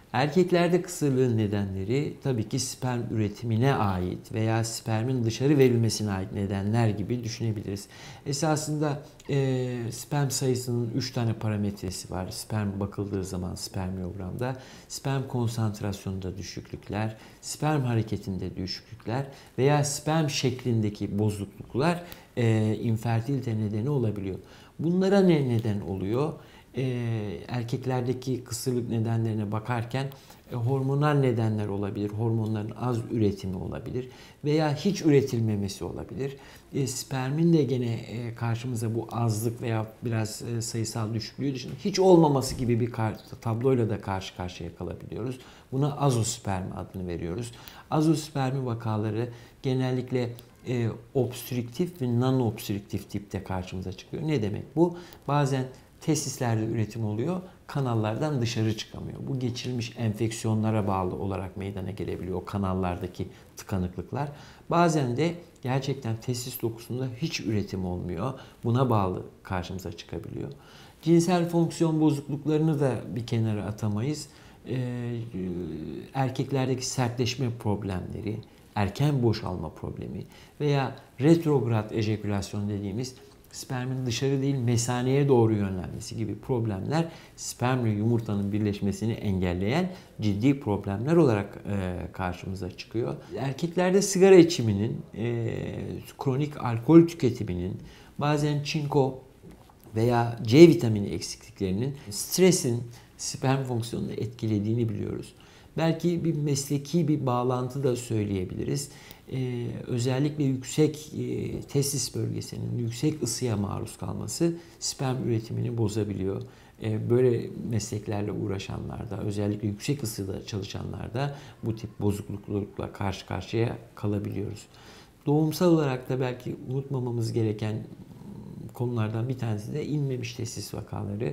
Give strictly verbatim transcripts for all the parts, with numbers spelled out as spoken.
Erkeklerde kısırlığın nedenleri tabii ki sperm üretimine ait veya spermin dışarı verilmesine ait nedenler gibi düşünebiliriz. Esasında e, sperm sayısının üç tane parametresi var. Sperm bakıldığı zaman spermiyogramda sperm konsantrasyonunda düşüklükler, sperm hareketinde düşüklükler veya sperm şeklindeki bozukluklar e, infertilite nedeni olabiliyor. Bunlara ne neden oluyor? Ee, erkeklerdeki kısırlık nedenlerine bakarken e, hormonal nedenler olabilir, hormonların az üretimi olabilir veya hiç üretilmemesi olabilir. E, spermin de gene e, karşımıza bu azlık veya biraz e, sayısal düşüklüğü dışında hiç olmaması gibi bir tabloyla da karşı karşıya kalabiliyoruz. Buna azospermi adını veriyoruz. Azospermi vakaları genellikle e, obstrüktif ve non-obstrüktif tipte karşımıza çıkıyor. Ne demek bu? Bazen testislerde üretim oluyor, kanallardan dışarı çıkamıyor. Bu geçirilmiş enfeksiyonlara bağlı olarak meydana gelebiliyor o kanallardaki tıkanıklıklar. Bazen de gerçekten testis dokusunda hiç üretim olmuyor. Buna bağlı karşımıza çıkabiliyor. Cinsel fonksiyon bozukluklarını da bir kenara atamayız. Ee, erkeklerdeki sertleşme problemleri, erken boşalma problemi veya retrograd ejekülasyon dediğimiz spermin dışarı değil mesaneye doğru yönlenmesi gibi problemler spermle yumurtanın birleşmesini engelleyen ciddi problemler olarak e, karşımıza çıkıyor. Erkeklerde sigara içiminin, e, kronik alkol tüketiminin, bazen çinko veya C vitamini eksikliklerinin stresin sperm fonksiyonunu etkilediğini biliyoruz. Belki bir mesleki bir bağlantı da söyleyebiliriz. Ee, özellikle yüksek e, testis bölgesinin yüksek ısıya maruz kalması sperm üretimini bozabiliyor. Ee, böyle mesleklerle uğraşanlarda, özellikle yüksek ısıda çalışanlarda bu tip bozukluklarla karşı karşıya kalabiliyoruz. Doğumsal olarak da belki unutmamamız gereken konulardan bir tanesi de inmemiş testis vakaları.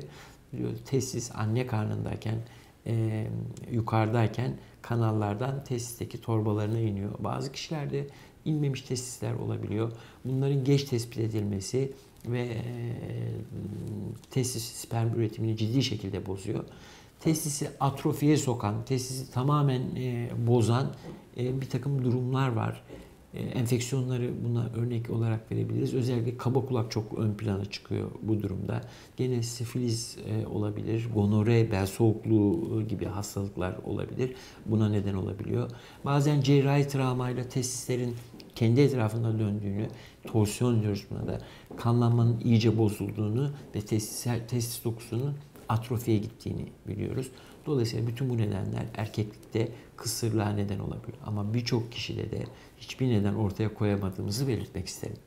Testis anne karnındayken, e, yukarıdayken kanallardan testisteki torbalarına iniyor. Bazı kişilerde inmemiş testisler olabiliyor. Bunların geç tespit edilmesi ve e, testis sperm üretimini ciddi şekilde bozuyor. Testisi atrofiye sokan, testisi tamamen e, bozan e, bir takım durumlar var. Enfeksiyonları buna örnek olarak verebiliriz. Özellikle kaba kulak çok ön plana çıkıyor bu durumda. Gene sifilis olabilir, gonore, bel soğukluğu gibi hastalıklar olabilir. Buna neden olabiliyor. Bazen cerrahi travmayla testislerin kendi etrafında döndüğünü, torsiyon diyoruz buna da, kanlanmanın iyice bozulduğunu ve testis, testis dokusunun atrofiye gittiğini biliyoruz. Dolayısıyla bütün bu nedenler erkeklikte kısırlığa neden olabilir. Ama birçok kişide de hiçbir neden ortaya koyamadığımızı belirtmek isterim.